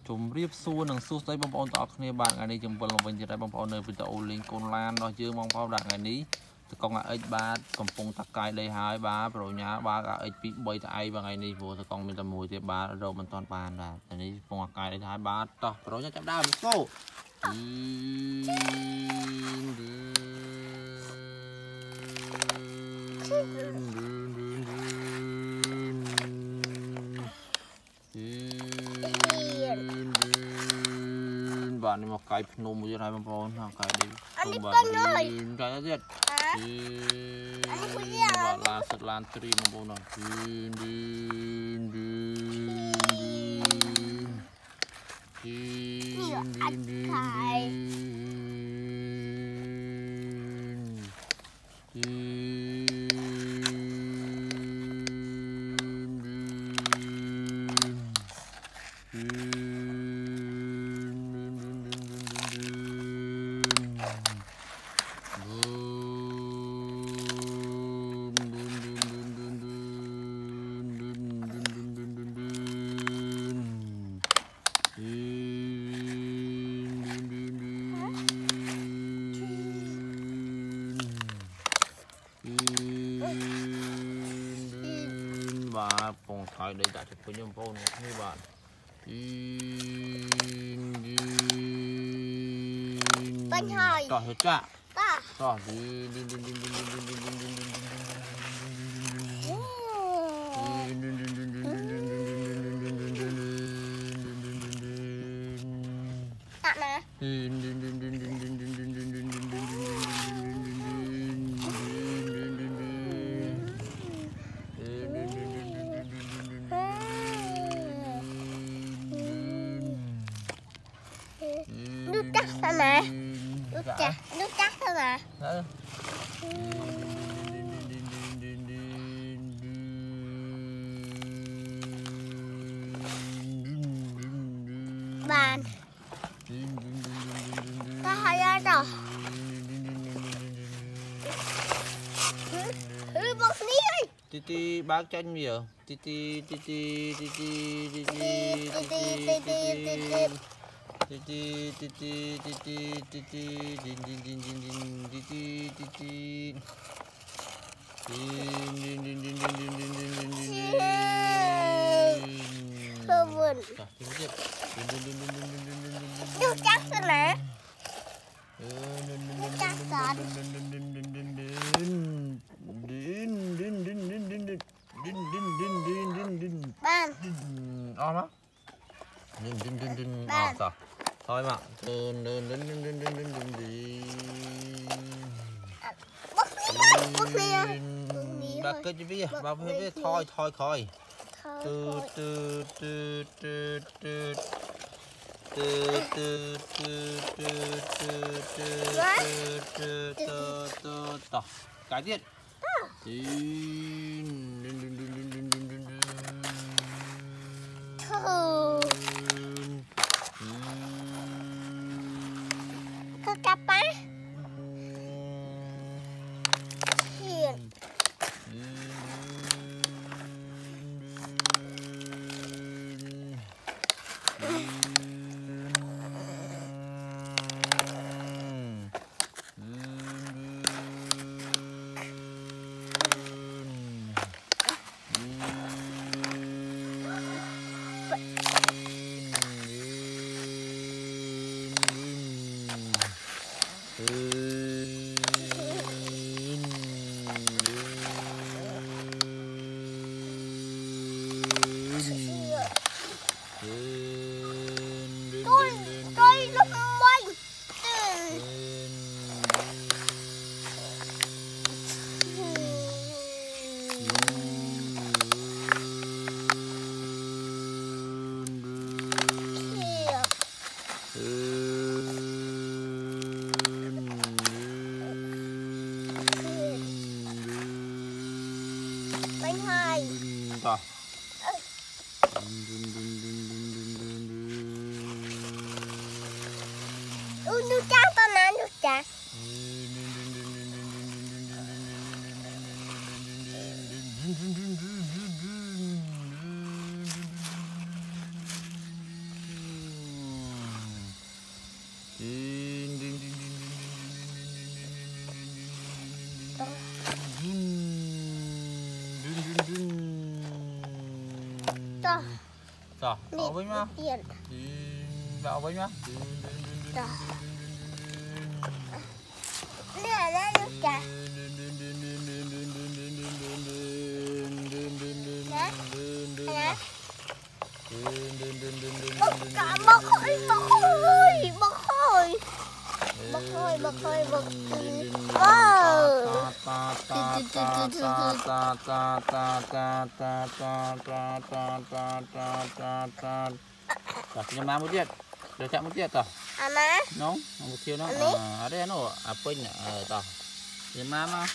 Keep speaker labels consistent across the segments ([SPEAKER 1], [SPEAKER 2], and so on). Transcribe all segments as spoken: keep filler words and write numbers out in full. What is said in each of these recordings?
[SPEAKER 1] chùm riệp xua nâng xua tới bông bông tọtគ្នាbạn ngày này chùm vần lòng vinh tại bông bông nơi video link con lan đó chưa mong phao đặt ngày ní từ con ngã x ba cầm phung tắc cài đây hai ba rồi nhá ba cả x bảy tại và ngày ní vừa từ con mình tầm mùi thì ba rồi mình toàn bàn là ngày ní phung cài đây hai ba to rồi nhá chạm đao một cô bạn đi một cái nôm như này mà bọn hàng cái đi không bạn đi cái đó giết bạn lan sật lan tri mà bọn nó đi đi đi đi và phòng thái đây đã chụp với nhóm phone như bạn
[SPEAKER 2] bên hồi
[SPEAKER 1] tỏ hết chạ tỏ đi đi đi đi đi
[SPEAKER 2] nước chắc thôi mà nước chắc nước chắc thôi mà bàn ta hay ra rồi ừ bọc ní ơi
[SPEAKER 1] tí tí bác tranh gì à tí tí tí tí tí tí tí tí tí tí tí Titi titi titi titi din din din din din titi titi din din din din din din din din din din din
[SPEAKER 2] không buồn nước chắc thôi mà nước chắc rồi ban
[SPEAKER 1] ôm á din din din din à sao thôi mà đừng đừng đừng đừng đừng đừng đừng đừng đi bác cái gì vậy bác phải thôi thôi thôi từ từ từ từ từ từ từ từ từ từ từ từ từ từ từ cái gì đừng đừng đừng đừng đừng đừng đừng
[SPEAKER 2] cặp á hiền
[SPEAKER 1] rồi
[SPEAKER 2] ừ, nước chắc con ăn nước chắc Cho.
[SPEAKER 1] Cho, ở với má.
[SPEAKER 2] Tiền.
[SPEAKER 1] Vào với má.
[SPEAKER 2] Cho. Nè, nè, nước trà. Nè. Nè. Bật cả bật hơi, bật hơi, bật hơi. Bật hơi, bật hơi, bật hơi. Wow.
[SPEAKER 1] Nhưng mà một tiết, được chạm một tiết tao.
[SPEAKER 2] À má.
[SPEAKER 1] Nó, một chiều nó. À đây nó, à pin à tao. Nhưng mà mà.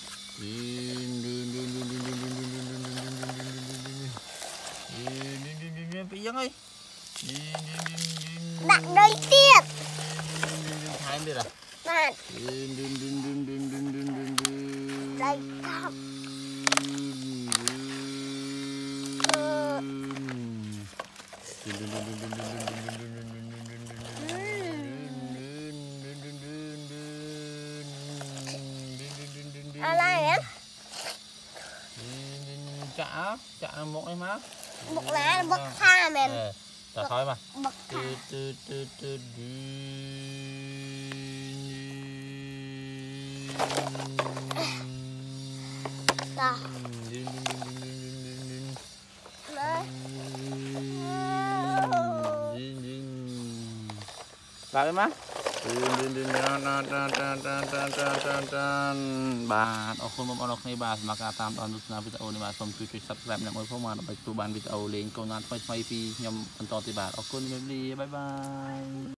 [SPEAKER 1] Bị giăng ấy.
[SPEAKER 2] Đặt đây tiết.
[SPEAKER 1] Hai em biết à?
[SPEAKER 2] Bạn. Đây không. À này em.
[SPEAKER 1] Chả, chả là một em má.
[SPEAKER 2] Bật lá, bật xa mềm.
[SPEAKER 1] Chả thôi mà.
[SPEAKER 2] Bật xa. Đó.
[SPEAKER 1] Lại má.បាទអរគុណបងប្អូនអរគ្នាបាទសម្រាប់ការតាមដានទស្សនាវីដេអូនេះបាទសូមជួយចុច Subscribe អ្នកមួយផងបាទដើម្បីទទួលបានវីដេអូលេងកូនណានថ្មីៗពីខ្ញុំបន្តទៀតបាទអរគុណលាបាយបាយ